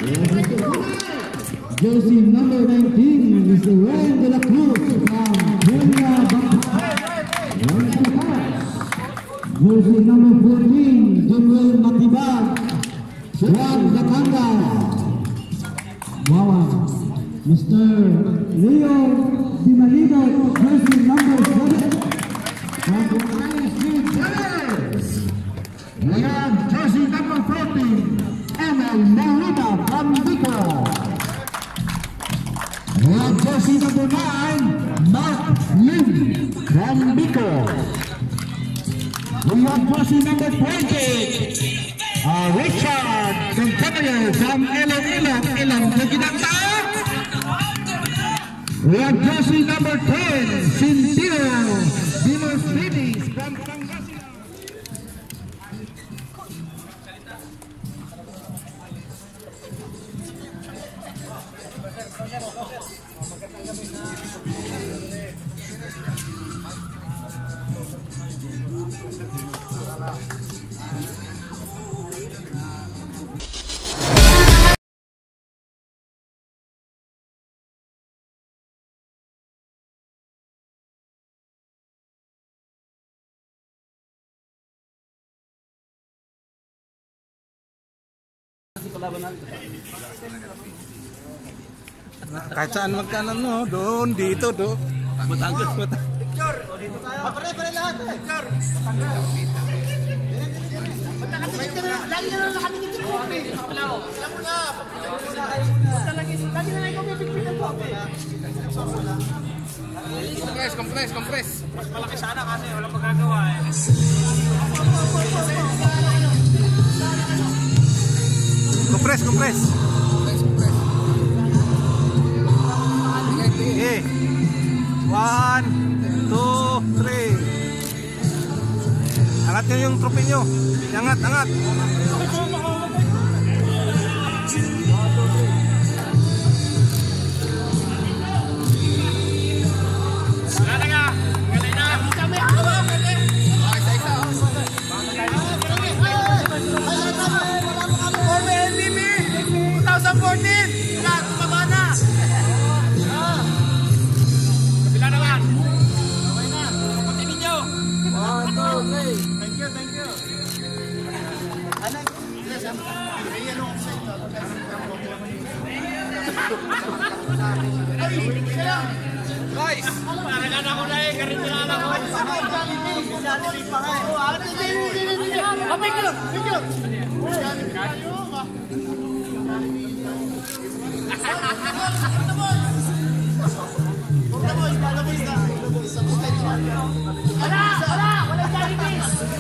Jersey number 19 is Ryan De La Cruz from Kenya, Jersey number 14, Joel Matibag from Lakanga. Wow. Mr. Leo Dimalido, jersey number 7 from we have jersey number 14, Emel Molina from Bicol. We have jersey number 9, Mark Lim from Bicol. We have jersey number 20, Richard Centennial from Ilang Ginanta. We have jersey number 10, Cintino Dinos Finis from Pangasinan. Kahit saan magkanan mo, doon, dito, doon. Matanggas, matanggas. Picture! Dito tayo. Pare lahat eh. Picture! Lagi na lang kami dito po. Alam mo na. Lagi na lang kami picture po. Compress. Mas malaki sana kasi walang magagawa eh. Compress. Okay. 1, 2, 3. Angat nyo yung trophy nyo. Angat. Guys! Naragan ako na eh, karitulan ako. Picture! Wala Jollibee!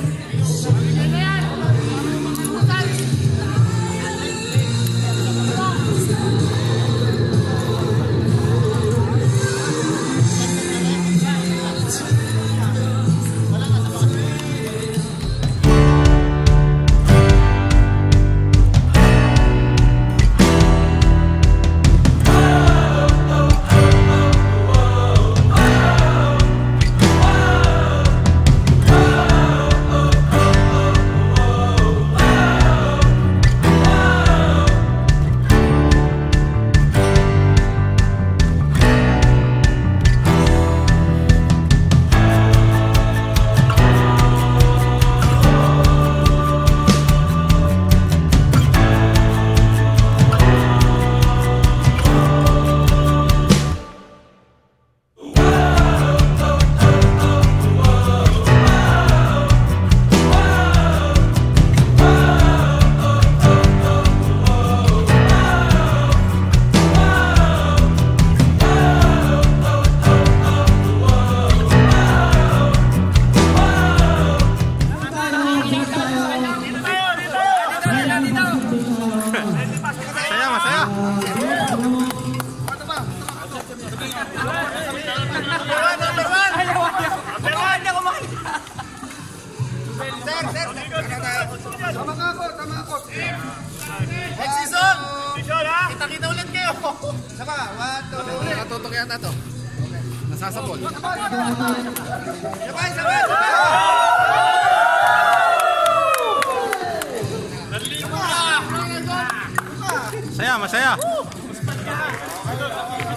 Tama ako. Next season! Kita-kita ulit kayo! Sama, 1, 2, Natutok yata to. Nasasabol. sabay! Naligo na! Masaya, masaya.